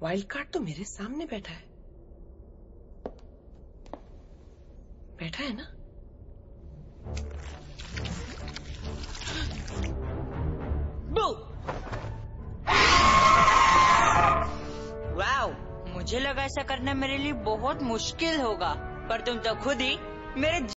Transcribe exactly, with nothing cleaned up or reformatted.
Wild card तो मेरे सामने बैठा है। बैठा है ना? वाओ, मुझे लगा ऐसा करना मेरे लिए बहुत मुश्किल होगा, पर तुम तो खुद ही मेरे